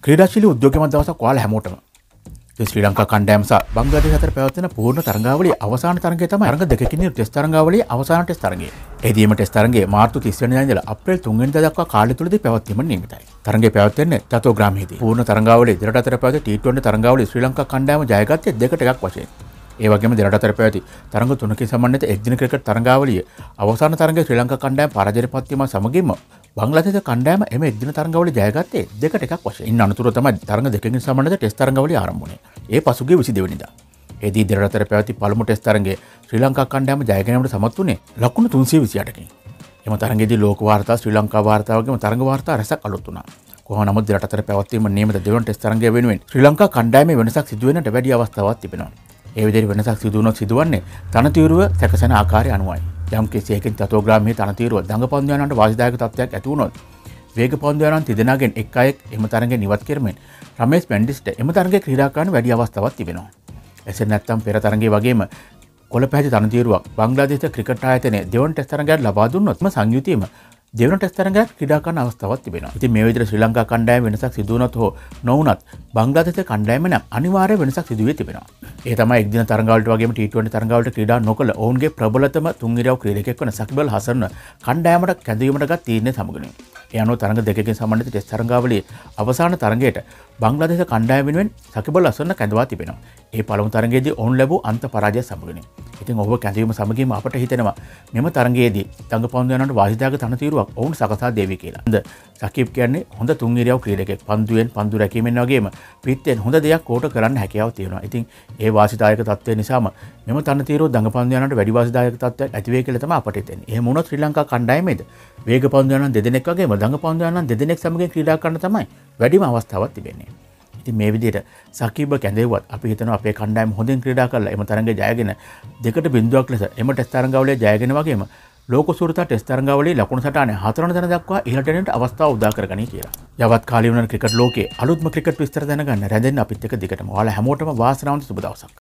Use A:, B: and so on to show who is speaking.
A: ක්‍රීඩාශීලී උද්‍යෝගිකමත් දවසක් ඔයාලා හැමෝටම. ශ්‍රී ලංකා කණ්ඩායම සහ බංග්ලාදේශ අතර පැවැත්වෙන පූර්ණ තරඟාවලියේ අවසාන තරඟය තමයි තරඟ දෙකකින් යුත් ටෙස්ට් තරඟාවලියේ අවසාන ටෙස්ට් තරඟය. එහිදීම ටෙස්ට් තරඟය මාර්තු 30 වෙනිදා ඉඳලා අප්‍රේල් 3 වෙනිදා දක්වා කාලය තුලදී පැවැත්වීමට නියමිතයි. තරඟය පැවැත්වෙන්නේ චතෝග්‍රාමයේදී. පූර්ණ තරඟාවලියේ දෙරට අතර පැවති T20 තරඟාවලියේ ශ්‍රී ලංකා කණ්ඩායම ජයගත්තේ 2-1 වශයෙන්. ඒ වගේම දෙරට අතර පැවති තරඟ 3කින් සමන්විත එක්දින ක්‍රිකට් තරඟාවලියේ අවසාන තරඟයේ ශ්‍රී ලංකා කණ්ඩායම පරාජයට පත් වීම සමගින්ම බංග්ලාදේශ කණ්ඩායම එම එක්දින තරඟාවලිය ජයගත්තේ 2-1 වශයෙන්. ඉන් අනතුරුව තමයි තරඟ දෙකකින් සමන්විත ටෙස්ට් තරඟාවලිය ආරම්භ වුණේ. ඒ පසුගිය 22 වෙනිදා. එදී දෙරට අතර පැවති පළමු ටෙස්ට් තරඟයේ ශ්‍රී ලංකා කණ්ඩායම ජය ගැනීමට සමත් වුණේ ලකුණු 328කින්. එම තරඟයේදී ලෝක වාර්තා ශ්‍රී ලංකා වාර්තා වගේම තරඟ වාර්තා රැසක් අලුත් වුණා. කොහොම නමුත් දෙරට අතර පැවැත්වීම නියමිත දෙවන ටෙස්ට් තරඟය වෙනුවෙන් ශ්‍රී ලංකා කණ්ඩායමේ වෙනසක් සිදු වෙන්නට වැඩි අවස්ථාවක් තිබෙනවා. ඒ විදිහට වෙනසක් සිදු වුණොත් සිදුවන්නේ තනතිරුව සැකසෙන ආකාරය අනුවයි. යම් කිසියකින් චතෝග්‍රාමයේ තනතිරුව දඟපන්දු යනන්ට වාසිදායක තත්ත්වයක් ඇති වුණොත් වේග පන්දු යනන් තිදෙනාගෙන් එක් අයෙක් එම තරඟය නිවත් කරමින් රමේෂ් මෙන්ඩිස්ට එම තරඟයේ ක්‍රීඩා කරන්න වැඩි අවස්ථාවක් තිබෙනවා. එසේ නැත්නම් පෙර තරඟයේ වගේම කොළපැහැති තනතිරුවක් බංග්ලාදේශ ක්‍රිකට් ආයතනයේ දෙවන ටෙස්ට් තරඟයට ලබා දුන්නොත් සංයුතියම දෙවන ටෙස්ට් තරඟයක් ක්‍රීඩා කරන්න අවස්ථාවක් තිබෙනවා. ඉතින් මේ විදිහට ශ්‍රී ලංකා කණ්ඩායම වෙනසක් සිදු වුණොත් හෝ නොවුණත් බංග්ලාදේශ කණ්ඩායම නම් අනිවාර්ය වෙනසක් සිදු වෙ තිබෙනවා. ඒ තමයි එක්දින තරඟවලට වගේම T20 තරඟවලට ක්‍රීඩා නොකළ ඔවුන්ගේ ප්‍රබලතම තුන් ඉරියව් ක්‍රීඩකයෙක් වන සකිබල් හසන්ව කණ්ඩායමට කැඳවීමට ගත් තීරණය සමගිනුයි. ඒ අනුව තරඟ දෙකකින් සමන්විත ටෙස්ට් තරඟාවලියේ අවසාන තරඟයට බංග්ලාදේශ කණ්ඩායම වෙනුවෙන් සකිබල් හසන්ව කැඳවා තිබෙනවා. ඒ පළමු තරඟයේදී ඔවුන් ලැබූ අන්ත පරාජය සමගිනුයි. ඉතින් ඔහුව කැඳවීම සමගින්ම අපට හිතෙනවා මෙම තරඟයේදී දඟපන්දු යනන්ට වාසිදායක තනතිරුවක් ඔවුන් සකසා දෙවි කියලා. හොඳ සකිබ් කියන්නේ හොඳ තුන් ඉරියව් ක්‍රීඩකයෙක්. පන්දුවෙන් පන්දු රැකීමෙන් වගේම පිටෙන් හොඳ දෙයක් කෝට කරන්න හැකියාව තියෙනවා. ඉතින් ඒ වාසිදායක තත්ත්වය නිසාම මෙම තනතිරුව දඟපන්දු යනන්ට වැඩි වාසිදායක තත්ත්වයක් ඇති වෙයි කියලා තමයි අපට හිතෙන්නේ. එහෙම වුණොත් ශ්‍රී ලංකා කණ්ඩායමේද වේග පන්දු යනන් දෙදෙනෙක් වගේම දඟපන්දු යනන් දෙදෙනෙක් සමගින් ක්‍රීඩා කරන්න තමයි වැඩිම අවස්ථාවක් තිබෙන්නේ. ඉතින් මේ විදිහට සකීබ කැඳෙව්වත් අපි හිතනවා අපේ කණ්ඩායම හොඳින් ක්‍රීඩා කරලා එම තරඟය ජයගෙන 2-0ක් ලෙස එම ටෙස්ට් තරඟාවලිය ජයගෙන වගේම ලෝක සූරතා ටෙස්ට් තරඟාවලියේ ලකුණු සටහනේ 4 වන තැන දක්වා ඉහළට එන්නට අවස්ථාව උදා කරගනී කියලා. යවත් කාලීන ක්‍රිකට් ලෝකයේ අලුත්ම ක්‍රිකට් විස්තර දැනගන්න රැඳෙන්න අපිත් එක්ක දිගටම. ඔයාලා හැමෝටම වාසනාවන්ත සුබ දවසක්.